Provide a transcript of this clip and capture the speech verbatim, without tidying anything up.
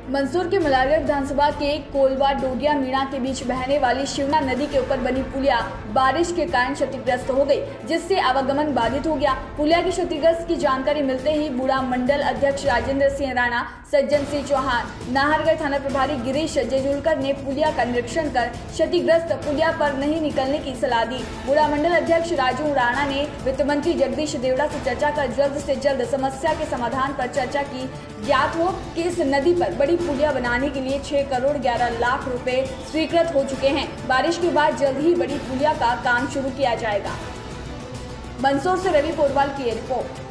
मंदसौर के मलारगढ़ विधानसभा के कोलवा डोडिया मीणा के बीच बहने वाली शिवना नदी के ऊपर बनी पुलिया बारिश के कारण क्षतिग्रस्त हो गई, जिससे आवागमन बाधित हो गया। पुलिया की क्षतिग्रस्त की जानकारी मिलते ही बूढ़ा मंडल अध्यक्ष राजेंद्र सिंह राणा, सज्जन सिंह चौहान, नाहरगढ़ थाना प्रभारी गिरीश जेजुलकर ने पुलिया का निरीक्षण कर क्षतिग्रस्त पुलिया पर नहीं निकलने की सलाह दी। बूढ़ा मंडल अध्यक्ष राजू राणा ने वित्त मंत्री जगदीश देवड़ा से चर्चा कर जल्द से जल्द समस्या के समाधान पर चर्चा की। ज्ञात हो कि इस नदी पर बड़ी पुलिया बनाने के लिए छह करोड़ ग्यारह लाख रुपए स्वीकृत हो चुके हैं। बारिश के बाद जल्द ही बड़ी पुलिया का काम शुरू किया जाएगा। मंदसौर से रवि पोरवाल की रिपोर्ट।